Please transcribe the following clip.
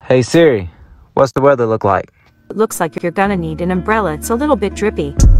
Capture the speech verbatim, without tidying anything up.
Hey Siri, what's the weather look like? It looks like you're gonna need an umbrella. It's a little bit drippy.